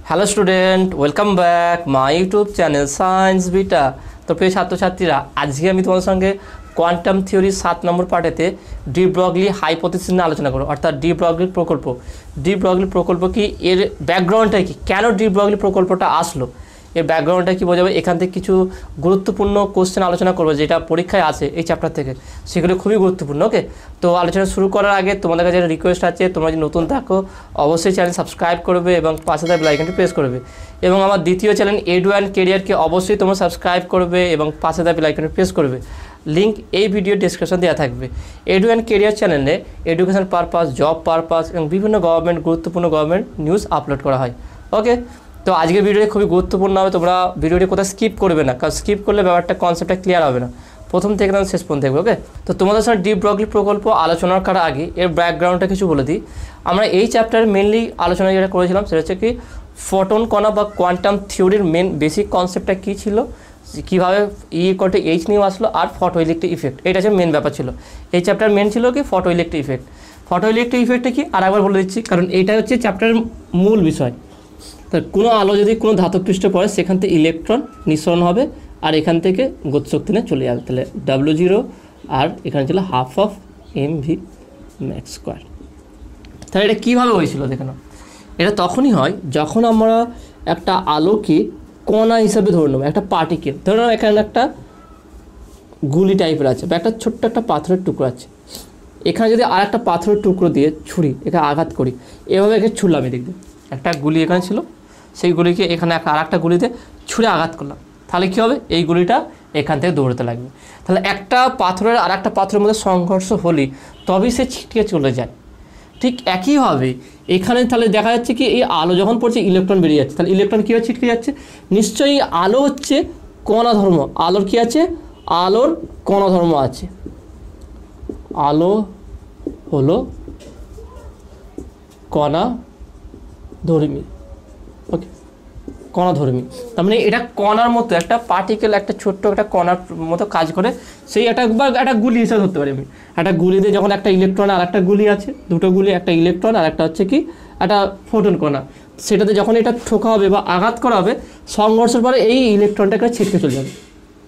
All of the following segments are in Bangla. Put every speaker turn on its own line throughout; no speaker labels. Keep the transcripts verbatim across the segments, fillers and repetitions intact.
Hello student, welcome back my YouTube channel science beta. তো প্রিয় ছাত্রছাত্রীরা, আজকে আমি তোমাদের সঙ্গে কোয়ান্টাম থিওরির সাত নম্বর পার্টেতে ডি ব্রগলি হাইপোথিসিস নিয়ে আলোচনা করব, অর্থাৎ ডি ব্রগলি প্রকল্প। ডি ব্রগলি প্রকল্প কি, এর ব্যাকগ্রাউন্ডটা কি, কেন ডি ব্রগলি প্রকল্পটা আসলো, এর ব্যাকগ্রাউন্ডটা কী বোঝাবে, এখান থেকে কিছু গুরুত্বপূর্ণ কোশ্চেন আলোচনা করবো যেটা পরীক্ষায় আছে এই চ্যাপ্টার থেকে, সেগুলো খুবই গুরুত্বপূর্ণ। ওকে, তো আলোচনা শুরু করার আগে তোমাদের কাছে একটা রিকোয়েস্ট আছে, তোমরা যদি নতুন থাকো অবশ্যই চ্যানেল সাবস্ক্রাইব করবে এবং পাশে থাকা বেল আইকনটি প্রেস করবে, এবং আমার দ্বিতীয় চ্যানেল এডু অ্যান্ড কেরিয়ারকে অবশ্যই তোমরা সাবস্ক্রাইব করবে এবং পাশে থাকা বেল আইকনটি প্রেস করবে। লিঙ্ক এই ভিডিও ডেসক্রিপশন দেওয়া থাকবে। এডু অ্যান্ড কেরিয়ার চ্যানেলে এডুকেশন পারপাস, জব পারপাস এবং বিভিন্ন গভর্নমেন্ট গুরুত্বপূর্ণ গভর্নমেন্ট নিউজ আপলোড করা হয়। ওকে, তো আজকের ভিডিওটি খুবই গুরুত্বপূর্ণ হবে, তোমরা ভিডিওটি কোথাও স্কিপ করবে না, কারণ স্কিপ করলে ব্যাপারটা কনসেপ্টটা ক্লিয়ার হবে না, প্রথম থেকে তোমার শেষ পর্যন্ত দেখবে। ওকে, তো তোমাদের সঙ্গে ডি ব্রগলি প্রকল্প আলোচনা করার আগে এর ব্যাকগ্রাউন্ডটা কিছু বলে দিই। আমরা এই চ্যাপ্টারে মেনলি আলোচনা যেটা করেছিলাম সেটা হচ্ছে কি, ফোটন কণা বা কোয়ান্টাম থিওরির মেন বেসিক কনসেপ্টটা কী ছিল, কীভাবে ই কটে এইচ নিউ আসলো, আর ফটো ইলেকট্রিক ইফেক্ট, এটা হচ্ছে মেন ব্যাপার ছিল। এই চ্যাপ্টার মেন ছিল কি, photo electric effect. Photo electric ইফেক্টটা কি আর একবার বলে দিচ্ছি, কারণ এইটা হচ্ছে চ্যাপ্টারের মূল বিষয়। তো কোনো আলো যদি কোনো ধাতব পৃষ্ঠে পড়ে, সেখান থেকে ইলেকট্রন নিঃসরণ হবে আর এখান থেকে গতিশক্তি নিয়ে চলে যাবে, তাহলে ডাব্লিউ জিরো আর এখানে ছিল half of M V max square. তাহলে এটা কীভাবে হয়েছিল দেখে নাও। এটা তখনই হয় যখন আমরা একটা আলোকে কণা হিসাবে ধরে নেবো, একটা পার্টিকেল ধরে নাও, এখানে একটা গুলি টাইপের আছে বা একটা ছোট্ট একটা পাথরের টুকরো আছে, এখানে যদি আর একটা পাথরের টুকরো দিয়ে ছুরি এখানে আঘাত করি, এভাবে এখানে ছুড়লাম, এদিক দিয়ে একটা গুলি এখানে ছিল, সেই গুলিকে এখানে আর একটা গুলিতে ছুঁড়ে আঘাত করলাম, তাহলে কী হবে, এই গুলিটা এখান থেকে দৌড়তে লাগবে। তাহলে একটা পাথরের আর একটা পাথরের মধ্যে সংঘর্ষ হলেই তবেই সে ছিটকে চলে যায়। ঠিক একইভাবে এখানে তাহলে দেখা যাচ্ছে কি, এই আলো যখন পড়ছে ইলেকট্রন বেরিয়ে যাচ্ছে, তাহলে ইলেকট্রন কীভাবে ছিটকে যাচ্ছে, নিশ্চয়ই আলো হচ্ছে কণা ধর্ম। আলোর কী আছে, আলোর কণা ধর্ম আছে, আলো হলো কণা ধর্মী। ওকে, কণাধর্মী, তার মানে এটা কণার মতো একটা পার্টিকেল, একটা ছোট্ট একটা কণার মতো কাজ করে, সেই একটা বা একটা গুলি হিসাবে ধরতে পারি আমি। একটা গুলিতে যখন একটা ইলেকট্রন আর একটা গুলি আছে, দুটো গুলি, একটা ইলেকট্রন আর একটা হচ্ছে কি একটা ফোটন কণা, সেটাতে যখন এটা ঠোকা হবে বা আঘাত করা হবে, সংঘর্ষের পরে এই ইলেকট্রনটাকে ছিটকে চলে যাবে।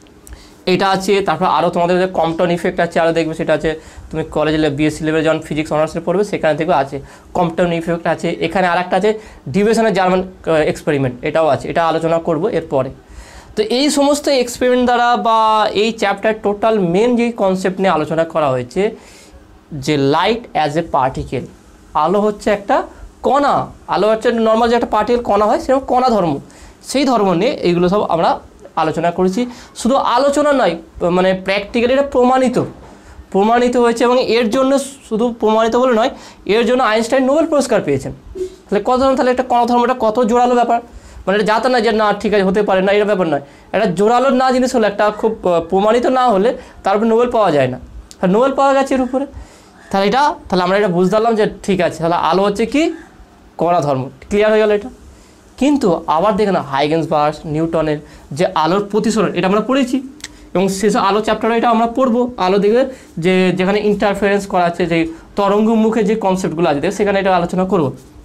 এটা আছে। তারপর আরও তোমাদের কম্পটন ইফেক্ট আছে, আরও দেখবে, সেটা আছে তুমি কলেজে বিএসসি লেভেলে যখন ফিজিক্স অনার্সে পড়বে সেখানে থেকে আছে কম্পটন ইফেক্ট আছে। এখানে আর একটা আছে ডিভিশনের জার্মান এক্সপেরিমেন্ট, এটাও আছে, এটা আলোচনা করব এরপরে। তো এই সমস্ত এক্সপেরিমেন্ট দ্বারা বা এই চ্যাপ্টার টোটাল মেন যেই কনসেপ্ট নিয়ে আলোচনা করা হয়েছে, যে লাইট অ্যাজ এ পার্টিকেল, আলো হচ্ছে একটা কণা, আলো হচ্ছে নর্মাল যে একটা পার্টিকেল কণা হয়, সেরকম কণা ধর্ম, সেই ধর্ম নিয়ে এইগুলো সব আমরা আলোচনা করেছি। শুধু আলোচনা নয়, মানে প্র্যাকটিক্যালি এটা প্রমাণিত প্রমাণিত হয়েছে, এবং এর জন্য শুধু প্রমাণিত বলে নয়, এর জন্য আইনস্টাইন নোবেল পুরস্কার পেয়েছেন। তাহলে কত, তাহলে একটা কণা ধর্মটা কত জোরালো ব্যাপার, মানে এটা যাতে না যে না ঠিক আছে হতে পারে না, এটা ব্যাপার নয়, এটা জোরালো না জিনিস হলে, একটা খুব প্রমাণিত না হলে তারপর নোবেল পাওয়া যায় না, আর নোবেল পাওয়া গেছে এর উপরে। তাহলে এটা তাহলে আমরা এটা বুঝতে পারলাম যে ঠিক আছে, তাহলে আলো হচ্ছে কি কণা ধর্ম, ক্লিয়ার হয়ে গেল এটা। কিন্তু আবার দেখে না, হাইগেনসবার্গ, নিউটনের যে আলোর প্রতিসরণ, এটা আমরা পড়েছি, এবং সেসব আলো চ্যাপ্টারে এটা আমরা পড়বো। আলো দেখবে যে যেখানে ইন্টারফারেন্স করা আছে, যে তরঙ্গমুখে যে কনসেপ্টগুলো আছে সেখানে এটা আলোচনা করব।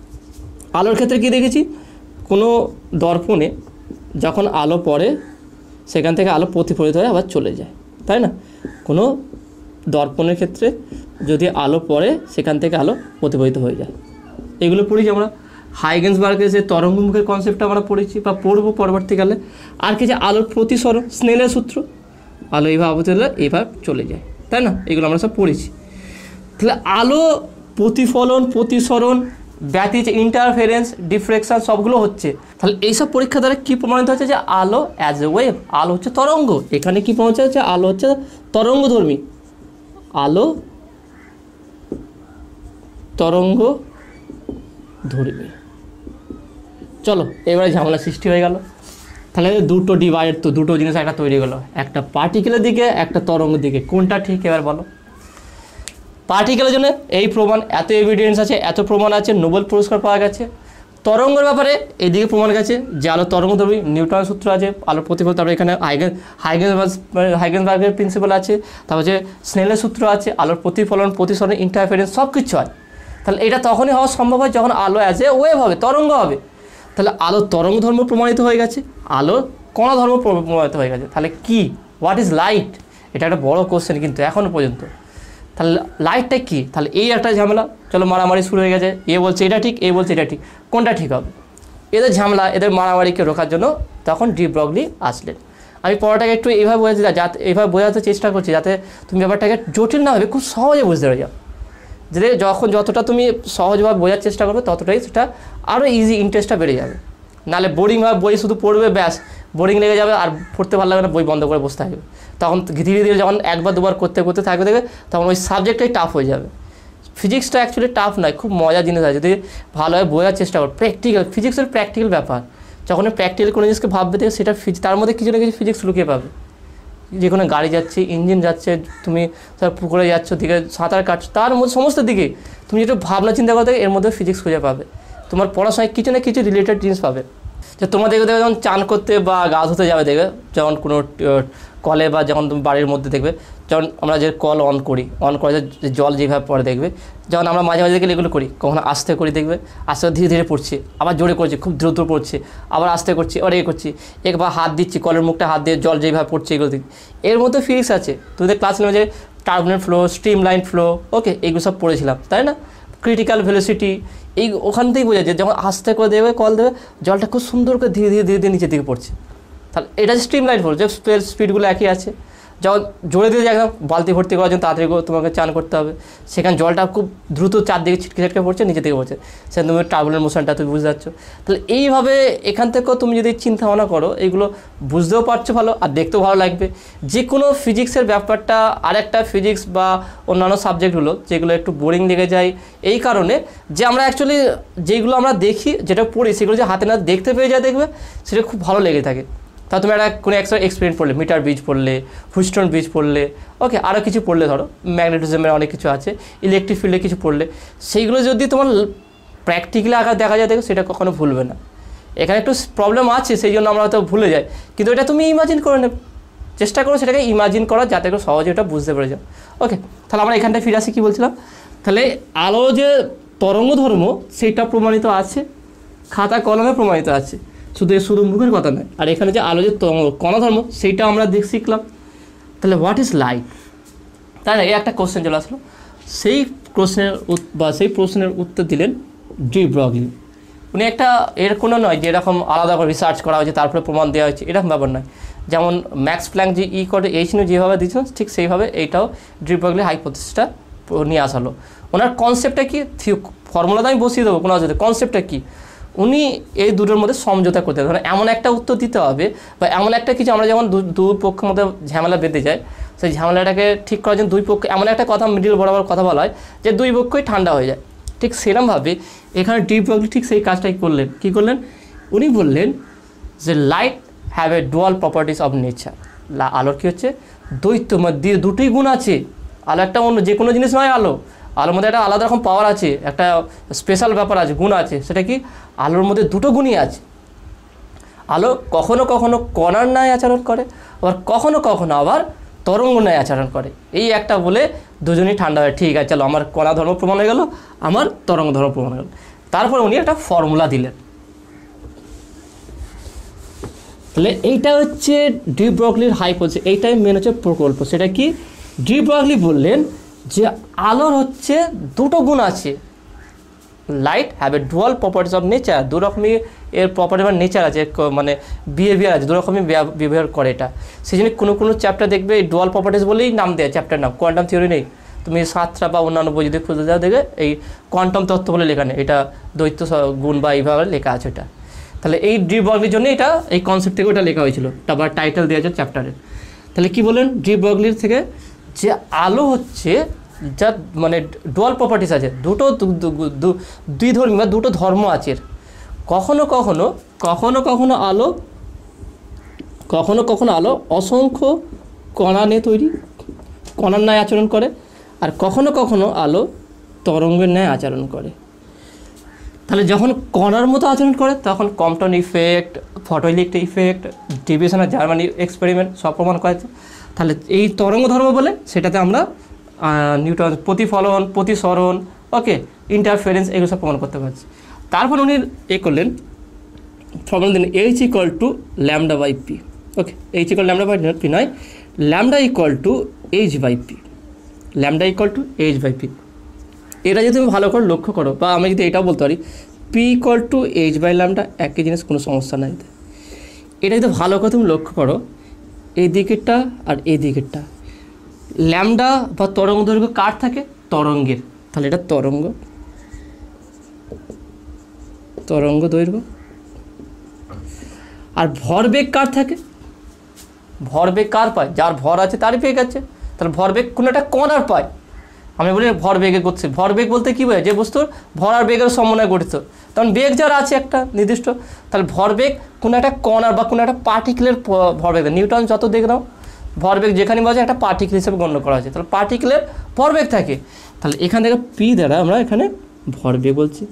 আলোর ক্ষেত্রে কি দেখেছি, কোনো দর্পণে যখন আলো পড়ে সেখান থেকে আলো প্রতিফলিত হয়ে আবার চলে যায়, তাই না? কোনো দর্পণের ক্ষেত্রে যদি আলো পড়ে সেখান থেকে আলো প্রতিফলিত হয়ে যায়, এগুলো পড়েছি আমরা। হাইগেনসবার্গের যে তরঙ্গমুখের কনসেপ্টটা আমরা পড়েছি বা পড়বো পরবর্তীকালে। আর কি, যে আলোর প্রতিসরণ, স্নেলের সূত্র, আলো এইভাবে আবর্তিত হলে এইভাবে চলে যায়, তাই না? এগুলো আমরা সব পড়েছি। তাহলে আলো প্রতিফলন, প্রতিসরণ, ব্যতিচ, ইন্টারফারেন্স, ডিফ্রেকশন সবগুলো হচ্ছে। তাহলে এইসব পরীক্ষা দ্বারা কী প্রমাণিত হচ্ছে, যে আলো অ্যাজ এ ওয়েভ, আলো হচ্ছে তরঙ্গ। এখানে কী প্রমাণিত হচ্ছে, আলো হচ্ছে তরঙ্গধর্মী, আলো তরঙ্গ ধর্মী। চলো এবারে ঝামেলা সৃষ্টি হয়ে গেল। তাহলে দুটো ডিভাইড, তো দুটো জিনিস একটা তৈরি হলো, একটা পার্টিকেলের দিকে, একটা তরঙ্গের দিকে, কোনটা ঠিক এবার বলো? পার্টিকেলের জন্য এই প্রমাণ, এত এভিডেন্স আছে, এত প্রমাণ আছে, নোবেল পুরস্কার পাওয়া গেছে। তরঙ্গের ব্যাপারে এদিকে প্রমাণ গেছে যে আলো তরঙ্গধর্মী, নিউটনের সূত্র আছে, আলোর প্রতিফলন, তারপরে এখানে হাইগেন হাইগেনবার্গ হাইগেনবার্গের প্রিন্সিপাল আছে, তারপর যে স্নেলের সূত্র আছে, আলোর প্রতিফলন, প্রতিসরণ, ইন্টারফারেন্স সব কিছু হয়। তাহলে এটা তখনই হওয়া সম্ভব হয় যখন আলো অ্যাজ এ ওয়েভ হবে, তরঙ্গ হবে। তাহলে আলো তরঙ্গ ধর্ম প্রমাণিত হয়ে গেছে, আলো কণা ধর্ম প্রমাণিত হয়ে গেছে। তাহলে কি, হোয়াট ইজ লাইট? এটা একটা বড় কোশ্চেন কিন্তু এখনও পর্যন্ত। তাহলে লাইটটা কি? তাহলে এই একটা ঝামেলা, চলো মারামারি শুরু হয়ে গেছে, এ বলছে এটা ঠিক, এ বলছে এটা ঠিক, কোনটা ঠিক হবে? এদের ঝামেলা, এদের মারামারিকে রোখার জন্য তখন ডি ব্রগলি আসলেন। আমি পড়াটাকে একটু এইভাবে বোঝাতে যাতে এইভাবে বোঝাতে চেষ্টা করছি যাতে তুমি ব্যাপারটাকে জটিল না হবে, খুব সহজে বুঝতে পেরে যাও। যে যখন যতটা তুমি সহজভাবে বোঝার চেষ্টা করবে ততটাই সেটা আরও ইজি, ইন্টারেস্টটা বেড়ে যাবে। নাহলে বোরিংভাবে বই শুধু পড়বে, ব্যাস বোরিং লেগে যাবে, আর পড়তে ভালো লাগবে না, বই বন্ধ করে বসতে থাকবে। তখন ধীরে ধীরে যখন একবার দুবার করতে করতে থাকবে দেখবে তখন ওই সাবজেক্টটাই টাফ হয়ে যাবে। ফিজিক্সটা অ্যাকচুয়ালি টাফ নয়, খুব মজার জিনিস আছে যদি ভালোভাবে বোঝার চেষ্টা করো। প্র্যাকটিক্যাল, ফিজিক্সের প্র্যাকটিক্যাল ব্যাপার, যখন প্র্যাকটিক্যাল কোনো জিনিসকে ভাববে দেখবে সেটা তার মধ্যে কিছু না কিছু ফিজিক্স লুকিয়ে পাবে। যে কোনো গাড়ি যাচ্ছে, ইঞ্জিন যাচ্ছে, তুমি ধর পুকুরে যাচ্ছ, দিকে সাঁতার কাটছো, তার মধ্যে সমস্ত দিকে তুমি যেটা ভাবনা চিন্তা করতে এর মধ্যে ফিজিক্স খুঁজে পাবে। তোমার পড়াশোনায় কিছু না কিছু রিলেটেড জিনিস পাবে। যে তোমরা দেখবে দেখবে যখন চান করতে বা গা ধুতে যাবে দেখবে, যখন কোনো কলে বা যখন তুমি বাড়ির মধ্যে দেখবে, যখন আমরা যে কল অন করি, অন করে যে জল যেভাবে পড়ে দেখবে, যখন আমরা মাঝে মাঝে গেলে এগুলো করি, কখনো আস্তে করি দেখবে, আস্তে ধীরে ধীরে পড়ছি, আবার জোরে করছি, খুব দ্রুত পড়ছি, আবার আস্তে করছি, আবার এ করছি, একবার হাত দিচ্ছি, কলের মুখটা হাত দিয়ে জল যেভাবে পড়ছে এগুলো দেখি, এর মধ্যে ফিজিক্স আছে। তোমাদের ক্লাস নেবে যে turbulent flow, streamline flow, okay, এগুলো সব পড়েছিলাম তাই না? ক্রিটিক্যাল ভেলোসিটি, এই ওখান থেকেই বোঝা যায় যখন আস্তে করে দেবে কল দেবে, জলটা খুব সুন্দর করে ধীরে ধীরে ধীরে ধীরে নিচের দিকে পড়ছে। তাহলে এটা স্ট্রিম লাইন ফ্লো, যে স্পিডগুলো একই আছে। যখন জোরে দিয়ে একদম বালতি ভর্তি করার জন্য তাড়াতাড়ি তোমাকে চান করতে হবে, সেখানে জলটা খুব দ্রুত চারদিকে ছিটকে ছিটকে পড়ছে, নিচে দিকে পড়ছে, সেখানে তুমি টার্বুলেন্ট মোশনটা তুমি বুঝতে পারছো। তাহলে এইভাবে এখান থেকেও তুমি যদি চিন্তা ভাবনা করো, এগুলো বুঝতেও পারছো ভালো আর দেখতেও ভালো লাগবে। যে কোনো ফিজিক্সের ব্যাপারটা আরেকটা ফিজিক্স বা অন্যান্য সাবজেক্টগুলো যেগুলো একটু বোরিং লেগে যায় এই কারণে যে আমরা অ্যাকচুয়ালি যেগুলো আমরা দেখি, যেটা পড়ি, সেগুলো যে হাতে না দেখতে পেয়ে যায় দেখবে, সেটা খুব ভালো লেগে থাকে। তা তুমি একটা কোনো এক্সট্রা এক্সপেরিমেন্ট পড়লে, মিটার ব্রিজ পড়লে, হুইস্টন ব্রিজ পড়লে, ওকে, আরও কিছু পড়লে, ধরো ম্যাগনেটিজমের অনেক কিছু আছে, ইলেকট্রিক ফিল্ডে কিছু পড়লে, সেইগুলো যদি তোমার প্র্যাকটিক্যালি আকার দেখা যায় দেখো, সেটা কখনো ভুলবে না। এখানে একটু প্রবলেম আছে, সেই জন্য আমরা হয়তো ভুলে যাই, কিন্তু এটা তুমি ইমাজিন করে নেবে, চেষ্টা করো সেটাকে ইমাজিন করা, যাতে করে সহজে এটা বুঝতে পেরে যাও। ওকে, তাহলে আমরা এখানটায় ফিরে আসি, কী বলছিলাম? তাহলে আলো যে তরঙ্গ ধর্ম সেটা প্রমাণিত আছে, খাতা কলমে প্রমাণিত আছে, শুধু শুধু মুখের কথা নয়। আর এখানে যে আলো যে কণা ধর্ম সেইটা আমরা দেখ শিখলাম। তাহলে হোয়াট ইজ লাইট? তাই না, এই একটা কোশ্চেন চলে আসলো। সেই প্রশ্নের বা সেই প্রশ্নের উত্তর দিলেন ডি ব্রগলি। উনি একটা এর কোনো নয় যে এরকম আলাদা করে রিসার্চ করা হয়েছে তারপরে প্রমাণ দেওয়া হয়েছে, এরকম ব্যাপার নয়। যেমন ম্যাক্স প্ল্যাঙ্ক যে ই করে এইচ নিউ যেভাবে দিয়েছিলেন ঠিক সেইভাবে এইটাও ডি ব্রগলি হাইপোথিসিসটা নিয়ে আসলো। ওনার কনসেপ্টটা কি, ফর্মুলাটা আমি বসিয়ে দেবো, কোনো অসুবিধা, কনসেপ্টটা কী, উনি এই দুটোর মধ্যে সমঝোতা করতে হবে। এমন একটা উত্তর দিতে হবে বা এমন একটা কিছু, আমরা যেমন দুই পক্ষের মধ্যে ঝামেলা বেঁধে যায়, সেই ঝামেলাটাকে ঠিক করার জন্য দুই পক্ষ এমন একটা কথা মিডিল বরাবর কথা বলা হয় যে দুই পক্ষই ঠান্ডা হয়ে যায়। ঠিক সেরকমভাবে এখানে ডি ব্রগলি ঠিক সেই কাজটাই করলেন। কী করলেন? উনি বললেন যে light have a dual properties of nature. আলোর কী হচ্ছে, দ্বৈত, মানে দুটোই গুণ আছে। আলো একটা অন্য যে কোনো জিনিস নয়, আলো আলোর মধ্যে একটা আলাদা রকম পাওয়ার আছে, একটা স্পেশাল ব্যাপার আছে, গুণ আছে। সেটা কি, আলোর মধ্যে দুটো গুণই আছে। আলো কখনো কখনো কণার ন্যায় আচরণ করে, আবার কখনো কখনো আবার তরঙ্গ ন্যায় আচরণ করে। এই একটা বলে দুজনেই ঠান্ডা হয়, ঠিক আছে চলো, আমার কণা ধর্ম প্রমাণ হয়ে গেল, আমার তরঙ্গ ধর্ম প্রমাণ হয়ে গেল। তারপর উনি একটা ফর্মুলা দিলেন। তাহলে এইটা হচ্ছে ডি ব্রগলির হাইপোথিসিস, এইটাই মেন হচ্ছে প্রকল্প। সেটা কি, ডি ব্রগলি বললেন যে আলোর হচ্ছে দুটো গুণ আছে। Light have a dual properties of nature, দু রকমই এর প্রপার্টি বা নেচার আছে, মানে বিহেভিয়ার আছে, দু রকমই বিহেভিয়ার করে এটা। সেই জন্য কোনো কোনো চ্যাপ্টার দেখবে এই ডুয়াল প্রপার্টিস বলেই নাম দেয় চ্যাপ্টার নাম, কোয়ান্টাম থিওরি নেই। তুমি সাতটা বা অন্যান্য বই যদি খুঁজে যাও দেখবে এই কোয়ান্টাম তত্ত্ব বলে লেখা নেই, এটা দ্বৈত গুণ বা এইভাবে লেখা আছে এটা। তাহলে এই ডি ব্রগলির জন্য এটা এই কনসেপ্ট থেকে ওটা লেখা হয়েছিল, তারপর টাইটেল দেওয়া আছে চ্যাপ্টারের। তাহলে কী বলেন ডি ব্রগলির থেকে, যে আলো হচ্ছে যা মানে ডুয়াল প্রপার্টিস আছে, দুটো দুই ধর্মী বা দুটো ধর্ম আছে। কখনো কখনো কখনো কখনো আলো কখনো কখনো আলো অসংখ্য কণা নিয়ে তৈরি, কণার ন্যায় আচরণ করে, আর কখনো কখনো আলো তরঙ্গের ন্যায় আচরণ করে। তাহলে যখন কণার মতো আচরণ করে তখন Compton effect, photoelectric effect, Davisson আর জার্মানি এক্সপেরিমেন্ট সব প্রমাণ করেছে। তাহলে এই তরঙ্গ ধর্ম বলে সেটাতে আমরা নিউটন প্রতিফলন, প্রতিসরণ, ওকে, ইন্টারফারেন্স, এগুলো সব প্রমাণ করতে পারছি। তারপর উনি এ করলেন ফর্মুলা দিন H equal to lambda by P. Okay, H equal lambda by P নয়, lambda equal to H by P, lambda equal to H by P. এটা যদি তুমি ভালো করে লক্ষ্য করো, বা আমি যদি এটাও বলতে পারি P equal to H by lambda, একই জিনিস, কোনো সমস্যা নাই। এটা যদি ভালো করে তুমি লক্ষ্য করো, এই দিকেরটা আর এই দিকেরটা, ল্যামডা বা তরঙ্গ দৈর্ঘ্য কার থাকে? তরঙ্গের। তাহলে এটা তরঙ্গ, তরঙ্গ দৈর্ঘ্য। আর ভরবেগ কার থাকে? ভরবেগ কার পায়? যার ভর আছে তারই বেগ আছে। তাহলে ভরবেগ কোনো একটা কণার পায়। আমি বলি ভরবেগে করছি, ভরবেগ বলতে কী বোঝায়? যে বস্তুর ভর আর বেগের সমন্বয়ে গঠিত। তখন বেগ যার আছে একটা নির্দিষ্ট, তাহলে ভরবেগ কোনো একটা কণার বা কোনো একটা পার্টিকেলের ভরবেগ। নিউটন যত দেখ নাও, ভরবেগ যেখানে বোঝা একটা পার্টিকেল হিসেবে গণ্য করা হয়েছে, তাহলে পার্টিকেলের ভরবেগ থাকে। তাহলে এখান থেকে পি দ্বারা আমরা এখানে ভরবেগ বলছি।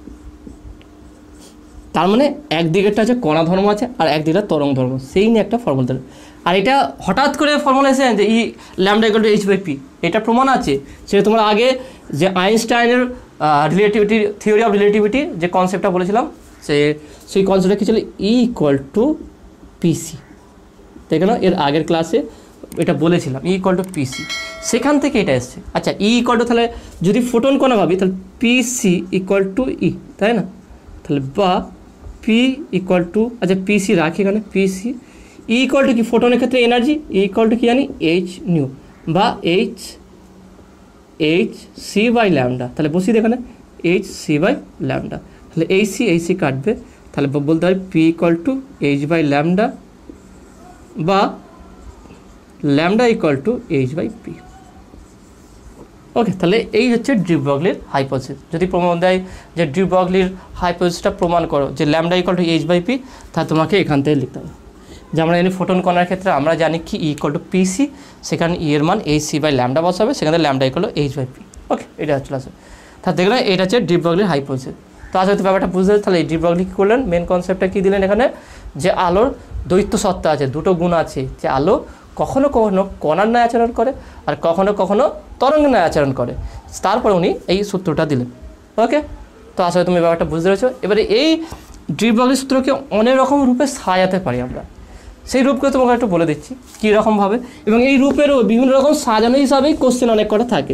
তার মানে একদিকেরটা আছে কণা ধর্ম আছে, আর একদিকটা তরঙ্গ ধর্ম, সেই নিয়ে একটা ফর্মুলা দেবে। আর এটা হঠাৎ করে ফর্মুলা এসে যে ই lambda equal to H by P, এটা প্রমাণ আছে। সেটা তোমরা আগে যে আইনস্টাইনের রিলেটিভিটি, থিওরি অফ রিলেটিভিটি যে কনসেপ্টটা বলেছিলাম, সে সেই কনসেপ্টটা কী ছিল? E equal to PC. দেখে নাও, এর আগের ক্লাসে এটা বলেছিলাম, ই ইকুয়াল টু পিসি, সেখান থেকে এটা এসছে। আচ্ছা, ই ইকুয়াল টু, তাহলে যদি ফোটন কণা ভাবি, তাহলে পিসি ইকুয়াল টু ই, তাই না? তাহলে বা পি ইকুয়াল টু, আচ্ছা পিসি রাখি এখানে, পিসি ই ইকুয়াল টু কি? ফোটনের ক্ষেত্রে এনার্জি ই ইকুয়াল টু কি জানি? এইচ নিউ বা H H C by lambda. তাহলে বসি এখানে এইচ সি বাই ল্যামডা। তাহলে এই সি এই সি কাটবে, তাহলে বলতে পারি P equal to H by lambda বা lambda equal to H by P. Okay, তাহলে এই হচ্ছে ডি ব্রগলির হাইপোথিসিস। যদি প্রমাণ দেয় যে ডি ব্রগলির হাইপোথিসিসটা প্রমাণ করো যে lambda equal to H by P, তাহলে তোমাকে এখান থেকে লিখতে হবে যে আমরা জানি ফোটন কণার ক্ষেত্রে আমরা জানি কি ই ইকুয়াল টু পিসি, সেখানে ই এর মান এইচ সি বাই ল্যামডা বসাবে, সেখানে lambda equal to H by P. Okay, এটা চলে আসবে। তাহলে দেখলে এটা হচ্ছে ডি ব্রগলির হাইপোথিসিস। তো আজ হয়তো ব্যাপারটা বুঝতে, তাহলে এই ডি ব্রগলি কী করলেন? মেন কনসেপ্টটা কী দিলেন এখানে? যে আলোর দ্বৈত সত্তা আছে, দুটো গুণ আছে, যে আলো কখনো কখনো কণার ন্যায় আচরণ করে আর কখনো কখনো তরঙ্গের ন্যায় আচরণ করে। তারপরে উনি এই সূত্রটা দিলেন। ওকে, তো আসলে তুমি ব্যাপারটা বুঝতে পেরেছো। এবারে এই ডি ব্রগলি সূত্রকে অনেক রকম রূপে সাজাতে পারি আমরা, সেই রূপকে তোমাকে একটু বলে দিচ্ছি কীরকমভাবে, এবং এই রূপেরও বিভিন্ন রকম সাজানো হিসাবেই কোশ্চেন অনেক কটা থাকে।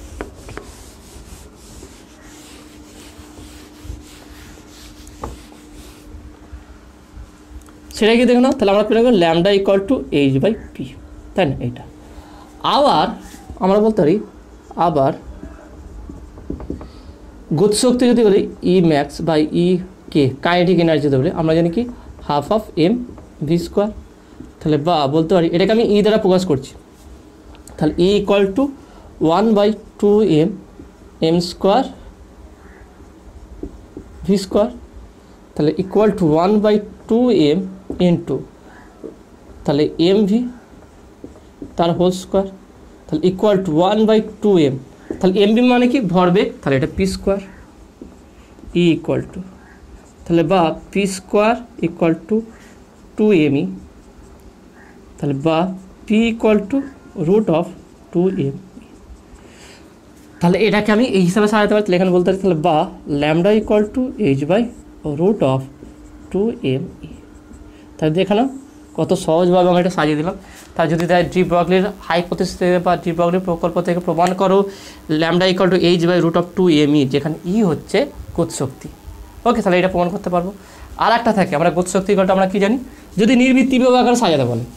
সেটাই কি দেখো না? তাহলে আমরা পেলাম lambda equal to H by P, তাই না? এইটা আবার আমরা বলতে পারি, আবার গতিশক্তি যদি বলি E max by E K, kinetic energy যদি বলি আমরা জানি কি half of M V square. তাহলে বা বলতে পারি এটাকে আমি ই দ্বারা প্রকাশ করছি, তাহলে E equal to one by two M M square V square, তাহলে equal to one by two M into তাহলে এম ভি তার হোল স্কোয়ার, তাহলে equal to one by two M, তাহলে এম ভি মানে কি? ভরবেগ, তাহলে এটা P square. E equal to, তাহলে বা P square equal to two M E, তাহলে বা P equal to root of two M. তাহলে এটাকে আমি এই হিসাবে সাজাতে পারি, তাহলে এখানে বলতে পারি তাহলে বা lambda equal to H by root of two M E. তাহলে দেখে নাও কত সহজভাবে আমি এটা সাজিয়ে দিলাম। তার যদি দেয় ডি ব্রগলির হাইপোথিসিস থেকে বা ডি ব্রগলির প্রকল্প থেকে প্রমাণ করো lambda equal to H by root of two M E, যেখানে ই হচ্ছে গতিশক্তি। ওকে, তাহলে এটা প্রমাণ করতে পারবো। আর একটা থাকে, আমরা গতিশক্তি ইকুয়াল টু আমরা কী জানি? যদি নির্বৃত্তি বিভব আকারে সাজাতে বলে,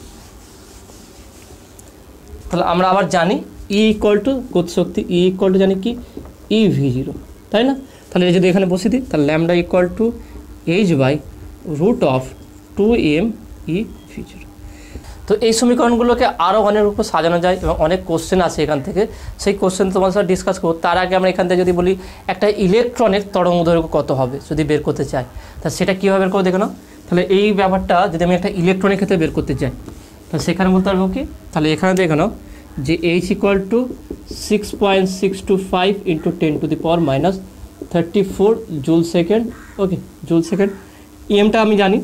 তাহলে আমরা আবার জানি ই ইকুয়াল টু গতিশক্তি, ই ইকুয়াল টু জানি কি ই ভি জিরো, তাই না? তাহলে যদি এখানে বসে দিই, তাহলে lambda equal to H by root of two M E V zero. তো এই সমীকরণগুলোকে আরও অনেক রূপে সাজানো যায় এবং অনেক কোশ্চেন আছে এখান থেকে, সেই কোশ্চেন তোমার সাথে ডিসকাস করবো। তার আগে আমরা এখান থেকে যদি বলি একটা ইলেকট্রনের তরঙ্গ দৈর্ঘ্য কত হবে যদি বের করতে চাই, তা সেটা কীভাবে বের করে দেখো না? তাহলে এই ব্যাপারটা যদি আমি একটা ইলেকট্রনের ক্ষেত্রে বের করতে চাই, তাহলে সেখানে বলতে পারবো কি? তাহলে এখানে দেখে নাও যে H equal to six point six two five into ten to the power minus thirty four joule second. Okay, joule second. ইএমটা আমি জানি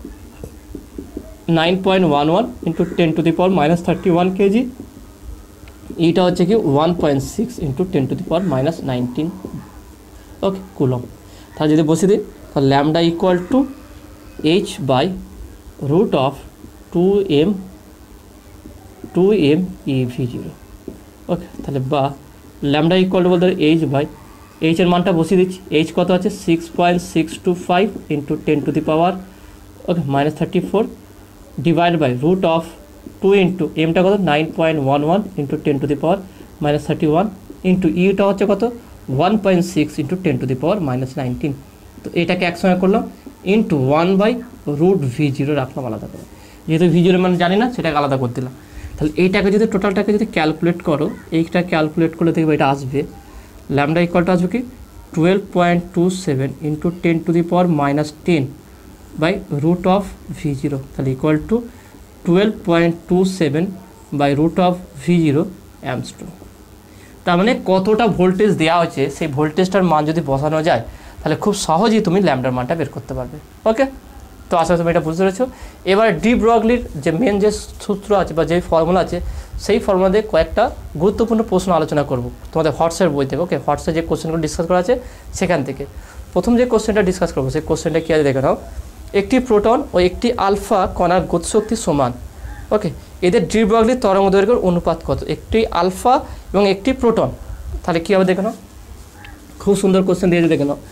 nine point one one into ten to the power minus thirty one kg. এইটা হচ্ছে কি one point six into ten to the power minus nineteen. Okay, coulomb. তাহলে যদি বসে দিই, তাহলে lambda equal to H by root of two M two M E V zero. Okay, তাহলে বা ল্যামডা ইকুয়াল টু বলতে এইচ বাই এইচের মানটা বসিয়ে দিচ্ছি। এইচ কত আছে six point six two five into ten to the power okay minus thirty four divide by root of two into এমটা কত nine point one one into ten to the power minus thirty one into ইটা হচ্ছে কত one point six into ten to the power minus nineteen. তো এটাকে একসঙ্গে করলাম into one by root V zero রাখলাম আলাদা করে, যেহেতু ভি জিরো মানে জানি না সেটাকে আলাদা করে দিলাম। তাহলে এইটাকে যদি টোটালটাকে যদি ক্যালকুলেট করো, এইটা ক্যালকুলেট করলে দেখবে এটা আসবে ল্যামডা ইকুয়ালটা আসবে কি twelve point two seven into ten to the power minus ten by root of V zero, তাহলে equal to twelve point two seven by root of V zero angstrom. তার মানে কতটা ভোল্টেজ দেওয়া হচ্ছে সেই ভোল্টেজটার মান যদি বসানো যায় তাহলে খুব সহজেই তুমি ল্যামডার মানটা বের করতে পারবে। ওকে, তো আসলে তুমি এটা বুঝতে পেরেছো। এবার ডি ব্রগলির যে মেন যে সূত্র আছে বা যে ফর্মুলা আছে সেই ফর্মুলা দিয়ে কয়েকটা গুরুত্বপূর্ণ প্রশ্ন আলোচনা করব তোমাদের হটসের বই থেকে। ওকে, হটসে যে কোশ্চেনগুলো ডিসকাস করা আছে সেখান থেকে প্রথম যে কোশ্চেনটা ডিসকাস করবো সেই কোশ্চেনটা কী আছে দেখে নাও। একটি প্রোটন ও একটি আলফা কণার গতিশক্তি সমান। ওকে, এদের ডি ব্রগলির তরঙ্গ দৈর্ঘ্যের অনুপাত কত? একটি আলফা এবং একটি প্রোটন, তাহলে কী হবে দেখে নাও। খুব সুন্দর কোশ্চেন দিয়েছে দেখে নাও।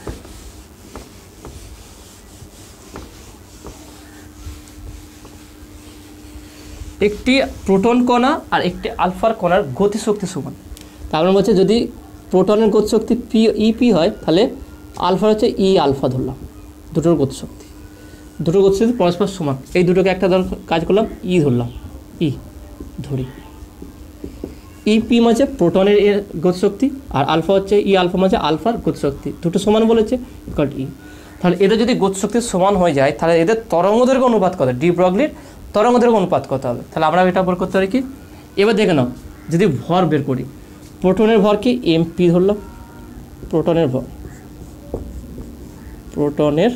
একটি প্রোটন কণা আর একটি আলফার কণার গতিশক্তি সমান। তার মানে বলছে যদি প্রোটনের গতিশক্তি পি ইপি হয় তাহলে আলফার হচ্ছে ই আলফা ধরলাম, দুটোর গতিশক্তি দুটোর গতিশক্তি পরস্পর সমান। এই দুটোকে একটা ধর কাজ করলাম ই ধরলাম, ই ধরি ইপি মাঝে প্রোটনের এর গতিশক্তি আর আলফা হচ্ছে ই আলফা মাঝে আলফার গতিশক্তি, দুটো সমান বলেছে ইকুয়াল ই। তাহলে এদের যদি গতিশক্তি সমান হয়ে যায় তাহলে এদের তরঙ্গদৈর্ঘ্য অনুপাত কত? ডি ব্রগলির তরঙ্গদৈর্ঘ্য অনুপাত কত হবে? তাহলে আমরা এটা বের করতে পারি কি, এবার দেখে নাও যদি ভর বের করি, প্রোটনের ভর কি এমপি ধরলাম, প্রোটনের ভর প্রোটনের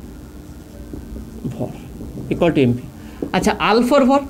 ভর ইকুয়াল টু এমপি। আচ্ছা আলফার ভর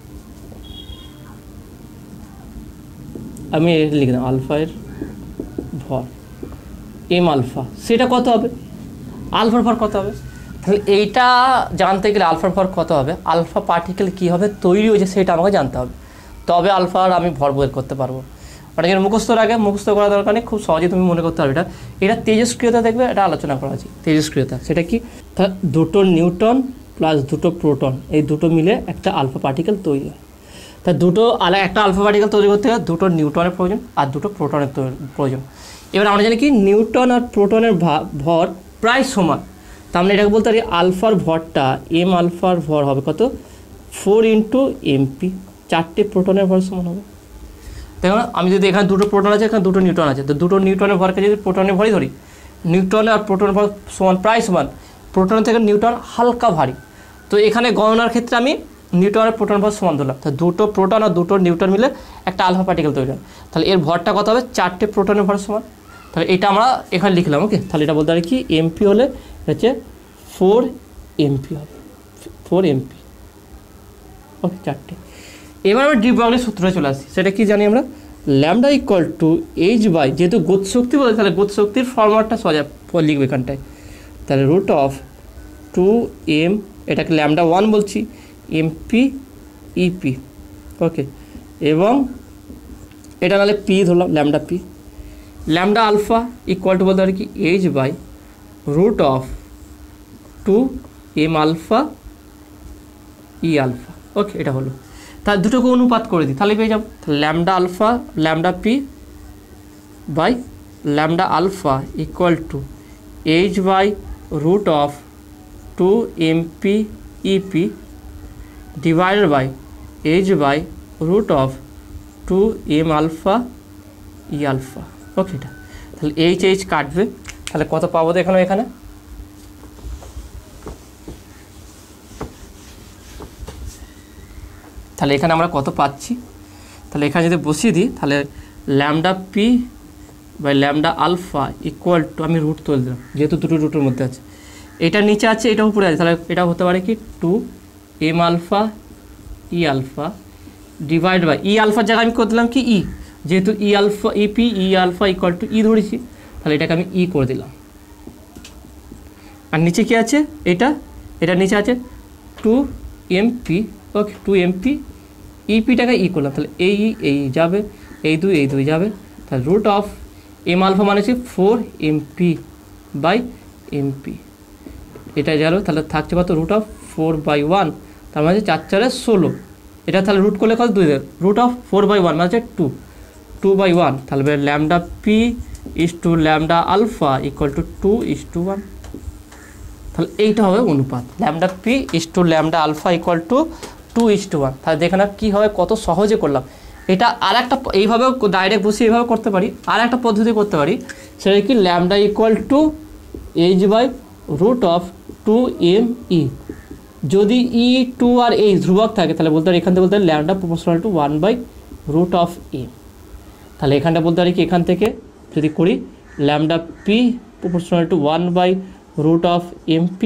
আমি লিখে দিলাম আলফার ভর এম আলফা, সেটা কত হবে? আলফার ভর কত হবে? তাহলে এইটা জানতে গেলে আলফার ভর কত হবে, আলফা পার্টিকেল কী হবে তৈরি হয়েছে সেটা আমাকে জানতে হবে, তবে আলফার আমি ভর বের করতে পারবো। ওটাকে মুখস্থর আগে মুখস্থ করা দরকার নেই, খুব সহজেই তুমি মনে করতে পারবে। এটা এটা তেজস্ক্রিয়তা দেখবে, এটা আলোচনা করা আছে তেজস্ক্রিয়তা, সেটা কি দুটো নিউটন প্লাস দুটো প্রোটন এই দুটো মিলে একটা আলফা পার্টিকেল তৈরি হয়। তা দুটো আলা একটা আলফা পার্টিকেল তৈরি করতে গেলে দুটো নিউটনের প্রয়োজন আর দুটো প্রোটনের প্রয়োজন। এবার আমরা জানি কি নিউটন আর প্রোটনের ভর প্রায় সমান, তার মানে এটাকে বলতে পারি আলফার ভরটা এম আলফার ভর হবে কত ফোর ইন্টু এমপি, চারটে প্রোটনের ভর সমান হবে। দেখো না, আমি যদি এখানে দুটো প্রোটন আছে এখানে দুটো নিউটন আছে, তো দুটো নিউটনের ভরকে যদি প্রোটনের ভরই ধরি, নিউটন আর প্রোটনের ভর সমান প্রায় সমান, প্রোটনের থেকে নিউটন হালকা ভারী, তো এখানে গণনার ক্ষেত্রে আমি নিউটন আর প্রোটন ভর সমান ধরলাম। তো দুটো প্রোটন আর দুটো নিউটন মিলে একটা আলফা পার্টিকেল তৈরি হয়, তাহলে এর ভরটা কত হবে চারটে প্রোটনের ভর সমান। তাহলে এটা আমরা এখানে লিখলাম। ওকে, তাহলে এটা বলতে পারি কি এমপি হলে হচ্ছে ফোর এমপি হবে, ফোর এমপি। ওকে, চারটে। এবার আমরা ডি ব্রগলির সূত্রে চলে আসি, সেটা কি জানি আমরা, lambda equal to H by, যেহেতু গতিশক্তি বলে তাহলে গতিশক্তির ফর্মুলাটা সোজা লিখবে এখানটায়, তাহলে রুট অফ টু এম, এটাকে ল্যামডা ওয়ান বলছি, এমপি ইপি। ওকে, এবং এটা নাহলে পি ধরলাম, lambda P. Lambda alpha equal to বলতে পারি কি H by root of two M alpha E alpha. Okay, এটা হলো। তার দুটোকে অনুপাত করে দিই তাহলে পেয়ে যাবো lambda alpha lambda P by lambda alpha equal to H by root of two M P EP divided by H by root of two M alpha E alpha. Okay, এটা তাহলে এইচ এইচ কাটবে, তাহলে কত পাবো এখানে এখানে তাহলে এখানে আমরা কত পাচ্ছি, তাহলে এখানে যদি বসিয়ে দিই তাহলে lambda P by lambda alpha equal to, আমি রুট তুলে দিলাম যেহেতু দুটো রুটের মধ্যে আছে, এটা নিচে আছে এটা উপরে আছে, তাহলে এটা হতে পারে কি two M alpha E alpha divide by E আলফার জায়গায় আমি করে দিলাম কি ই, যেহেতু E alpha EP E alpha equal to E ধরেছি, তাহলে এটাকে আমি ই করে দিলাম। আর নিচে কি আছে, এটা এটা নিচে আছে two MP, okay two MP, ইপিটাকে ই করলাম, তাহলে এই এই যাবে, এই দুই এই দুই যাবে, তাহলে রুট অফ এম আলফা মানে হচ্ছে ফোর এমপি বাই এমপি, এটা গেল, তাহলে থাকছে কত root of four by one, তার মানে চার চারে ষোলো, এটা তাহলে রুট করলে কত দুই দেবে, root of four by one মানে হচ্ছে টু, টু বাই ওয়ান, তাহলে lambda P is to lambda alpha equal to two is to one, তাহলে এইটা হবে অনুপাত, lambda P is to lambda alpha equal to two is to one. তাহলে দেখে না কী হবে, কত সহজে করলাম এটা। আর একটা এইভাবেও ডাইরেক্ট বসে এইভাবে করতে পারি, আর একটা পদ্ধতি করতে পারি, সেটা কি lambda equal to H by root of two M E, যদি ই টু আর এইচ ধ্রুবক থাকে তাহলে বলতে পারি এখান থেকে বলতে পারি lambda proportional to one by root of M, তাহলে এখানটা বলতে পারি কি এখান থেকে যদি করি lambda P proportional to one by root of M P,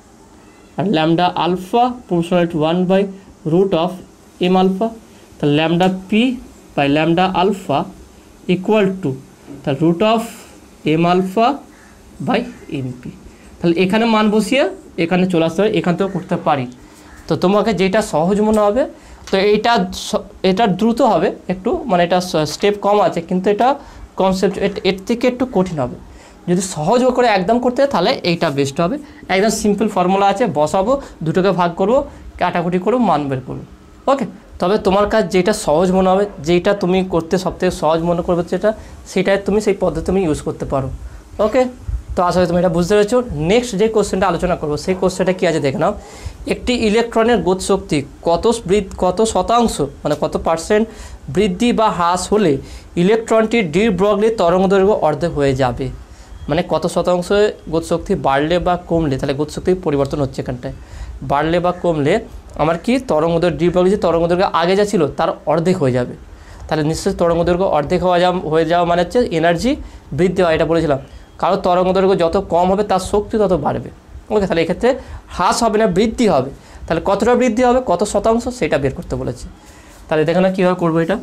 আর lambda alpha proportional to one by root of M alpha, তাহলে lambda P by lambda alpha equal to তাহলে root of M alpha by M P, তাহলে এখানে মান বসিয়ে এখানে চলে আসতে হবে, এখান থেকেও করতে পারি। তো তোমাকে যেটা সহজ মনে হবে, তো এইটা এটা দ্রুত হবে একটু, মানে এটা স্টেপ কম আছে, কিন্তু এটা কনসেপ্ট এর থেকে একটু কঠিন হবে। যদি সহজ করে একদম করতে হয় তাহলে এইটা বেস্ট হবে, একদম সিম্পল ফর্মুলা আছে, বসাবো, দুটোকে ভাগ করবো, কাটাকুটি করবো, মান বের করবো, ওকে। তবে তোমার কাছে যেটা সহজ মনে হবে, যেটা তুমি করতে সবথেকে সহজ মনে করবে যেটা, সেটাই তুমি সেই পদ্ধতি তুমি ইউজ করতে পারো, ওকে। তো আসলে তুমি এটা বুঝতে পেরেছো। নেক্সট যে কোশ্চেনটা আলোচনা করবো সেই কোশ্চেনটা কী আছে দেখে নাও। একটি ইলেকট্রনের গতি শক্তি কত বৃদ্ধি কত শতাংশ মানে কত পার্সেন্ট বৃদ্ধি বা হ্রাস হলে ইলেকট্রনটির ডি ব্রগলি তরঙ্গদৈর্ঘ্য অর্ধেক হয়ে যাবে, মানে কত শতাংশ গতিশক্তি বাড়লে বা কমলে, তাহলে গতিশক্তি পরিবর্তন হচ্ছে এখানটায়, বাড়লে বা কমলে আমার কি তরঙ্গদৈর্ঘ্য ডি ব্রগলি যে তরঙ্গদৈর্ঘ্য আগে যা ছিল তার অর্ধেক হয়ে যাবে, তাহলে নিশ্চয়ই তরঙ্গদৈর্ঘ্য অর্ধেক হওয়া যা হয়ে যাওয়া মানে হচ্ছে এনার্জি বৃদ্ধি হয়, এটা বলেছিলাম। কারণ তরঙ্গদৈর্ঘ্য যত কম হবে তার শক্তি তত বাড়বে, ওকে। তাহলে এক্ষেত্রে হ্রাস হবে না, বৃদ্ধি হবে, তাহলে কতটা বৃদ্ধি হবে, কত শতাংশ, সেটা বের করতে বলেছে। তাহলে দেখো না কীভাবে করবো এটা।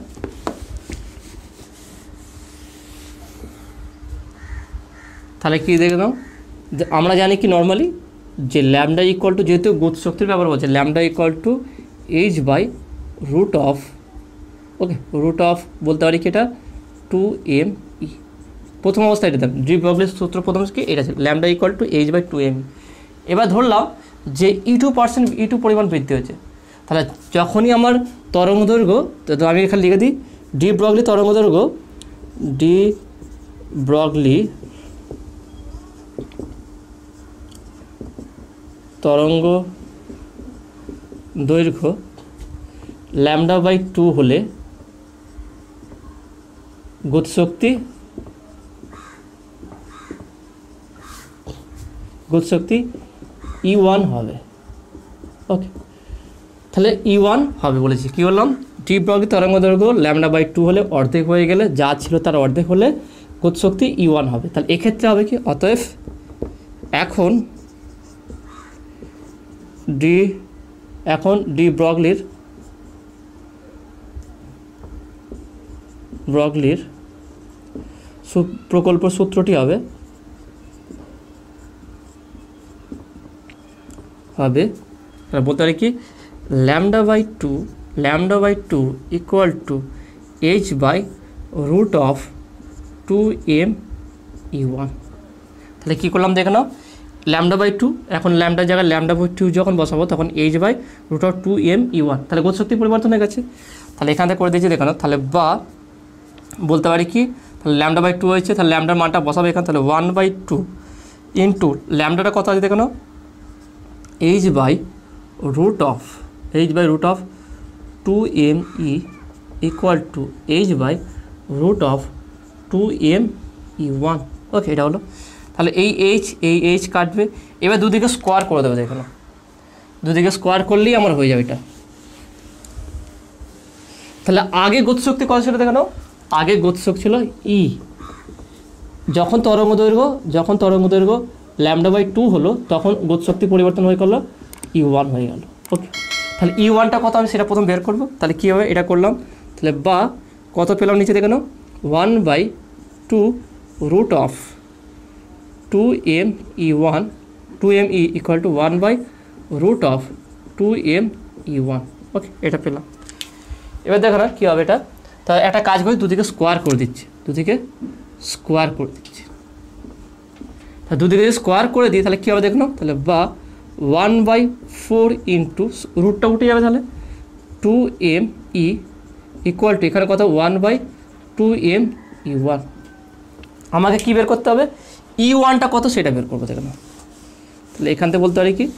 তাহলে কী দেখে নাও, যে আমরা জানি কি নর্মালি যে ল্যামডা ইকুয়াল টু, যেহেতু গতিশক্তির ব্যাপার বলছে, lambda equal to H by root of, okay, root of বলতে পারি কি এটা টু এম ই, প্রথম অবস্থায় এটা দেন ডি ব্রগলির সূত্র প্রথম কি এটা ছিল lambda equal to H by two M. এবার ধরলাম যে E two percent E two পরিমাণ বৃদ্ধি হয়েছে, তাহলে যখনই আমার তরঙ্গদৈর্ঘ্য, তো আমি এখানে লিখে দিই ডি ব্রগলি তরঙ্গদৈর্ঘ্য, ডি ব্রগলি তরঙ্গ দৈর্ঘ্য ল্যামডা বাই টু হলে গতিশক্তি গতিশক্তি ই ওয়ান হবে, ওকে। তাহলে ই ওয়ান হবে বলেছি, কী বললাম, ডি ব্রগলি তরঙ্গ দৈর্ঘ্য ল্যামডা বাই টু হলে অর্ধেক হয়ে গেলে যা ছিল তার অর্ধেক হলে গতিশক্তি ই ওয়ান হবে। তাহলে এক্ষেত্রে হবে কি, অতএব এখন ডি এখন ডি ব্রগলির ব্রগলির প্রকল্প সূত্রটি হবে হবে বলতে পারি কি lambda by two lambda by two equal to H by root of two M E one. তাহলে কী করলাম দেখে নাও, ল্যামডা বাই টু, এখন ল্যামডার জায়গায় ল্যামডা বাই টু যখন বসাবো তখন H by root of two M E one, তাহলে গতিশক্তি পরিবর্তন হয়ে গেছে। তাহলে এখান থেকে করে দিয়েছি দেখে নাও, তাহলে বা বলতে পারি কি, তাহলে ল্যামডা বাই টু হয়েছে, তাহলে ল্যামডার মানটা বসাবো এখানে, তাহলে ওয়ান বাই টু ইন্টু ল্যামডাটা কত আছে দেখে নাও, H by root of H by root of two M E equal to H by root of two M E one, okay. এটা হলো, তাহলে এই এইচ এই এইচ কাটবে, এবার দুদিকে স্কোয়ার করে দেবে দেখো না, দুদিকে স্কোয়ার করলেই আমার হয়ে যাবে এটা। তাহলে আগে গতিশক্তি কত ছিল দেখে নাও, আগে গতিশক্তি ছিল ই, যখন তরঙ্গ দৈর্ঘ্য যখন তরঙ্গ দৈর্ঘ্য ল্যামডা বাই টু হলো তখন গতিশক্তি পরিবর্তন হয়ে গেলো ই ওয়ান হয়ে গেল, ওকে। তাহলে ই ওয়ানটা কত আমি সেটা প্রথম বের করবো, তাহলে কী হবে এটা করলাম, তাহলে বা কত পেলাম নিচে দেখে নাও, one by two root of two M E one two M E equal to one by root of two M E one. Okay, এটা পেলাম। এবার দেখো না কী হবে এটা, তা একটা কাজ করি, দুদিকে স্কোয়ার করে দিচ্ছি, দুদিকে স্কোয়ার করে দিচ্ছি। তা দুদিকে যদি স্কোয়ার করে দিই তাহলে কী হবে দেখো, তাহলে বা ওয়ান বাই ফোর ইন্টু রুটটা উঠে যাবে, তাহলে two M E equal to এখানে কত one by two M E one. আমাকে কী বের করতে হবে, ই ওয়ানটা কত সেটা বের করবো দেখো। তাহলে এখান থেকে বলতে পারি কি,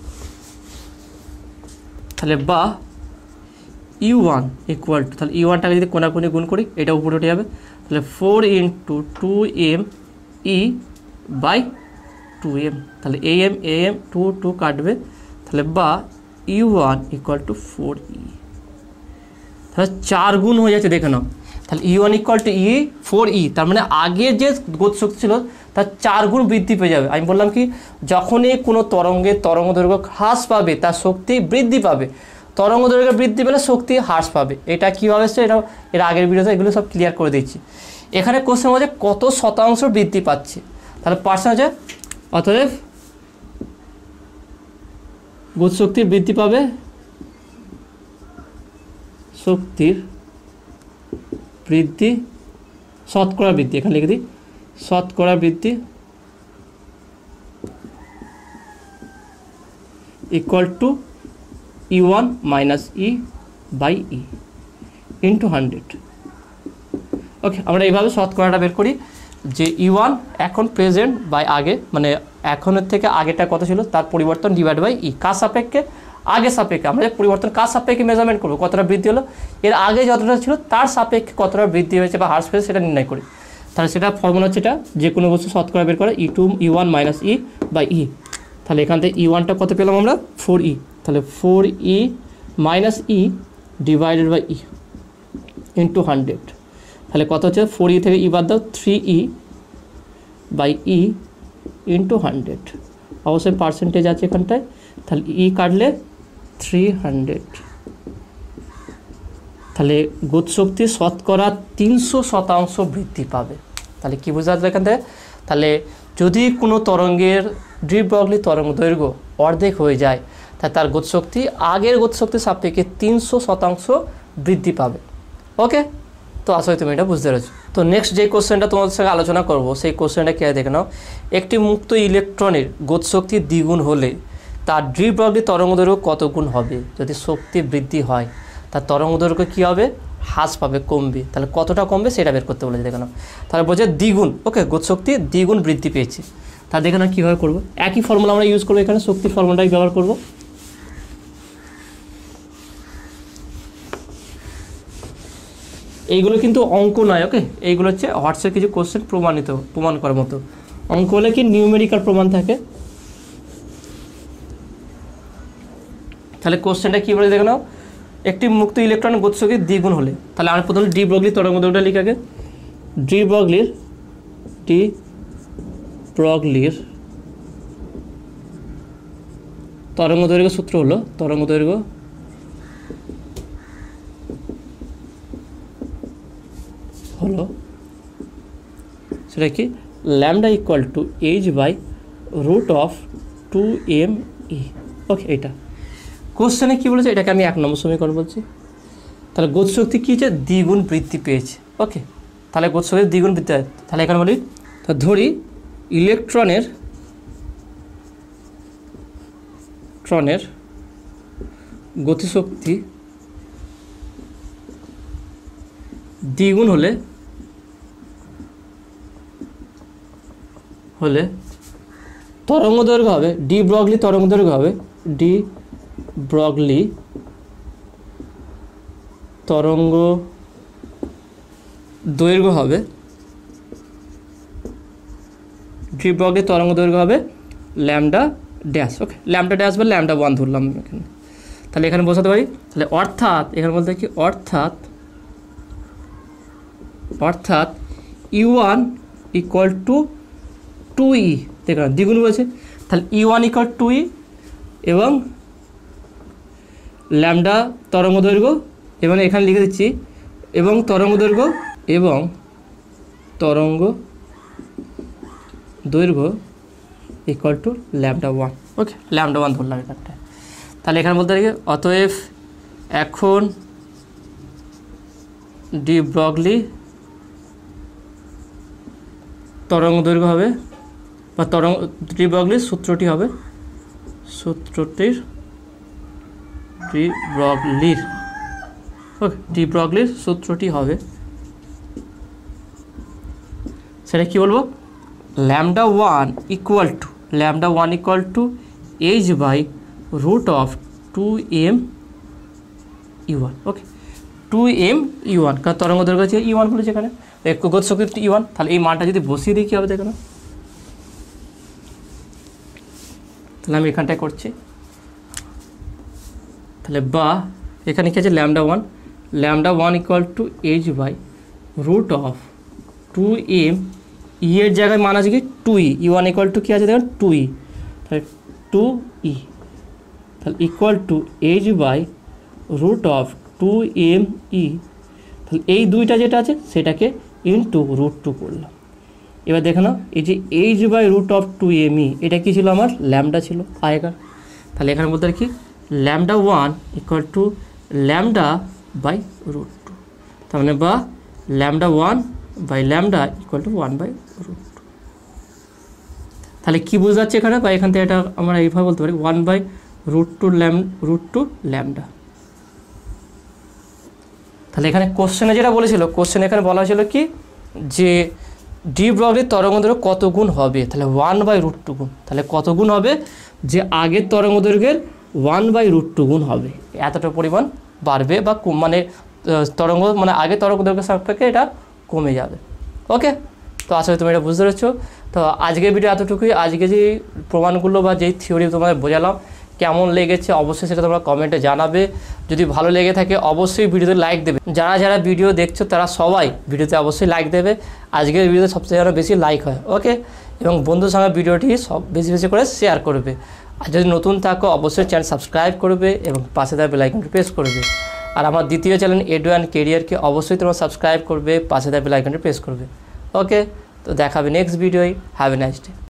তাহলে বা ইউ ওয়ান ইকুয়াল টু, তাহলে ইউ ওয়ানটাকে যদি কোনাকুনি গুণ করি এটা উপরে উঠে যাবে, তাহলে four into two M E by two M, তাহলে এ এম এ এম টু টু কাটবে, তাহলে বা U one equal to four E, তাহলে চার গুণ হয়ে যাচ্ছে দেখে নাও। তাহলে E one equal to E four E, তার মানে আগে যে গতিশক্তি ছিল তার চার গুণ বৃদ্ধি পেয়ে যাবে। আমি বললাম কি, যখনই কোনো তরঙ্গের তরঙ্গ দৈর্ঘ্য হ্রাস পাবে তার শক্তি বৃদ্ধি পাবে, তরঙ্গ দৈর্ঘ্য বৃদ্ধি পেলে শক্তি হ্রাস পাবে। এটা কীভাবে এসছে, এটা এর আগের ভিডিওতে এগুলো সব ক্লিয়ার করে দিচ্ছি। এখানে কোশ্চেন হচ্ছে কত শতাংশ বৃদ্ধি পাচ্ছে, তাহলে পার্সেন্ট আছে, অতএব গতিশক্তির বৃদ্ধি পাবে, শক্তির বৃদ্ধি শতকরা বৃদ্ধি, এখানে লিখে দিই শতকরা বৃদ্ধি equal to E one minus E by E into hundred. Okay, আমরা এইভাবে শতকরাটা বের করি যে ই ওয়ান এখন প্রেজেন্ট বাই আগে, মানে এখনের থেকে আগেটা কত ছিল তার পরিবর্তন ডিভাইড বাই ই, কার সাপেক্ষে, আগে সাপেক্ষে। আমরা যে পরিবর্তন কার সাপেক্ষে মেজারমেন্ট করবো, কতটা বৃদ্ধি হলো, এর আগে যতটা ছিল তার সাপেক্ষে কতটা বৃদ্ধি হয়েছে বা হ্রাস পেয়েছে সেটা নির্ণয় করি। তাহলে সেটা ফর্মুলা হচ্ছে এটা, যে কোনো বস্তু শতকরা বের করে E two E one minus E by E. তাহলে এখান থেকে ই ওয়ানটা কত পেলাম আমরা, ফোর ই, তাহলে four E minus E divided by E into hundred. তাহলে কত হচ্ছে, ফোর ই থেকে ই বাদ দাও, three E by E into hundred. অবশ্যই পার্সেন্টেজ আছে এখানটায়, তাহলে ই কাটলে থ্রি হান্ড্রেড। তাহলে গতিশক্তি শতকরা তিনশো শতাংশ বৃদ্ধি পাবে। তাহলে কী বোঝা যাবে এখান থেকে, তাহলে যদি কোনো তরঙ্গের ডি ব্রগলি তরঙ্গ দৈর্ঘ্য অর্ধেক হয়ে যায় তাহলে তার গতিশক্তি আগের গতিশক্তির সাপেক্ষে তিনশো শতাংশ বৃদ্ধি পাবে। ওকে, তো আসলে তুমি এটা বুঝতে পেরেছো। তো নেক্সট যে কোশ্চেনটা তোমাদের সঙ্গে আলোচনা করব সেই কোশ্চেনটা কে দেখে নাও, একটি মুক্ত ইলেকট্রনের গতিশক্তি দ্বিগুণ হলে তার ডি ব্রগলি তরঙ্গ দৈর্ঘ্য কত গুণ হবে। যদি শক্তি বৃদ্ধি হয় তার তরঙ্গ দৈর্ঘ্য কী হবে, হ্রাস পাবে, কমবে। তাহলে কতটা কমবে সেটা বের করতে বলেছে দেখে নাও। তাহলে বলছে দ্বিগুণ, ওকে, গতিশক্তি দ্বিগুণ বৃদ্ধি পেয়েছে। তা দেখে নাও কীভাবে করবো, একই ফর্মুলা আমরা ইউজ করবো, এখানে শক্তির ফর্মুলাটাই ব্যবহার করবো। এইগুলো কিন্তু অঙ্ক নয়, ওকে, এইগুলো হচ্ছে হোয়াটসঅ্যাপ কিছু কোশ্চেন প্রমাণিত প্রমাণ করার মতো। অঙ্ক হলে কি নিউমেরিক্যাল প্রমাণ থাকে। তাহলে কোশ্চেনটা কী বলে দেখে নাও, একটি মুক্ত ইলেকট্রন গতিশক্তি দ্বিগুণ হলে, তাহলে আমরা প্রথমে ডি ব্রগলি তরঙ্গ দৈর্ঘ্যটা লিখে আগে, ডি ব্রগলির ডি ব্রগলির তরঙ্গ দৈর্ঘ্য সূত্র হলো, তরঙ্গ দৈর্ঘ্য হলো সেটা কি, lambda equal to H by root of two M E. Okay, এটা কোশ্চেনে কী বলেছে, এটাকে আমি এক নম্বর সমীকরণ বলছি। তাহলে গতিশক্তি কী হচ্ছে, দ্বিগুণ বৃদ্ধি পেয়েছে। ওকে, তাহলে গতিশক্তি দ্বিগুণ বৃদ্ধি হয়, তাহলে এখানে বলি, তা ধরি ইলেকট্রনের ট্রনের গতিশক্তি দ্বিগুণ হলে হলে তরঙ্গ দৈর্ঘ্য হবে, ডি ব্রগলি তরঙ্গ দৈর্ঘ্য হবে, ডি ব্রগলি তরঙ্গ দৈর্ঘ্য হবে, ডি ব্রগলি তরঙ্গ দৈর্ঘ্য হবে lambda dash. Okay, lambda dash বা ল্যামডা ওয়ান ধরলাম এখানে। তাহলে এখানে বসাতে পারি, তাহলে অর্থাৎ এখানে বলতে কি, অর্থাৎ অর্থাৎ U one equal to two E, দেখুন দ্বিগুণ বলেছে, তাহলে E one equal to E এবং ল্যামডা তরঙ্গ দৈর্ঘ্য, এবং এখানে লিখে দিচ্ছি এবং তরঙ্গ দৈর্ঘ্য এবং তরঙ্গ দৈর্ঘ্য equal to lambda one. Okay, lambda one ধরলাম এখানটায়। তাহলে এখানে বলতে পারি অতএব এখন ডি ব্রগলি তরঙ্গ দৈর্ঘ্য হবে বা তরঙ্গ ডি ব্রগলির সূত্রটি হবে সূত্রটির ডি ব্রগলির ওকে ডি ব্রগলির সূত্রটি হবে সেটা কি বলবো lambda one equal to lambda one equal to H by root of two M E one okay two M E one কারণ তরঙ্গ দৈর্ঘ্য আছে ই ওয়ান বলেছে এখানে গতি শক্তি ই ওয়ান তাহলে এই মানটা যদি বসিয়ে দিই কী হবে দেখো না তাহলে আমি এখানটায় করছি তাহলে বা এখানে কি আছে lambda one lambda one equal to H by root of two M E এর জায়গায় মান আছে কি two E E one equal to কী আছে দেখুন টু ই তাহলে টু ই তাহলে equal to H by root of two M E তাহলে এই দুইটা যেটা আছে সেটাকে ইনটু রুট টু করলাম এবার দেখে নাও এই যে H by root of two M E এটা কী ছিল আমার ল্যামডা ছিল আগেকার তাহলে এখানে বলতে পারি কি lambda one equal to lambda by root two তার মানে বা lambda one by lambda equal to one by root two তাহলে কী বোঝা যাচ্ছে এখানে বা এখান থেকে এটা আমরা এইভাবে বলতে পারি ওয়ান বাই রুট টু ল্যাম রুট টু ল্যামডা তাহলে এখানে কোশ্চেনে যেটা বলেছিল কোশ্চেন এখানে বলা হয়েছিল কি যে ডি ব্রগলির তরঙ্গ দৈর্ঘ্য কত গুণ হবে তাহলে ওয়ান বাই রুট টু গুণ তাহলে কত গুণ হবে যে আগের তরঙ্গ দৈর্ঘ্যের ওয়ান বাই রুট টু গুণ হবে এতটা পরিমাণ বাড়বে বা মানে তরঙ্গ মানে আগে তরঙ্গ দৈর্ঘ্যের সাপেক্ষে এটা কমে যাবে ওকে তো আশা করি তুমি এটা বুঝতে পারছো তো আজকের ভিডিও এতটুকুই আজকে যে প্রমাণগুলো বা যেই থিওরি তোমাদের বোঝালাম কেমন লেগেছে অবশ্যই সেটা তোমরা কমেন্টে জানাবে যদি ভালো লেগে থাকে অবশ্যই ভিডিওতে লাইক দেবে যারা যারা ভিডিও দেখছো তারা সবাই ভিডিওতে অবশ্যই লাইক দেবে আজকের ভিডিওতে সবচেয়ে যেন বেশি লাইক হয় ওকে এবং বন্ধুর সঙ্গে ভিডিওটি সব বেশি বেশি করে শেয়ার করবে আর যদি নতুন থাকো অবশ্যই চ্যানেল সাবস্ক্রাইব করবে এবং পাশে থাকা বেল আইকনটি প্রেস করবে আর আমার দ্বিতীয় চ্যানেল এডু অ্যান্ড কেরিয়ারকে অবশ্যই তোমরা সাবস্ক্রাইব করবে পাশে থাকা বেল আইকনটি প্রেস করবে ওকে তো দেখাবে নেক্সট ভিডিওয় হ্যাভ এ নাইস ডে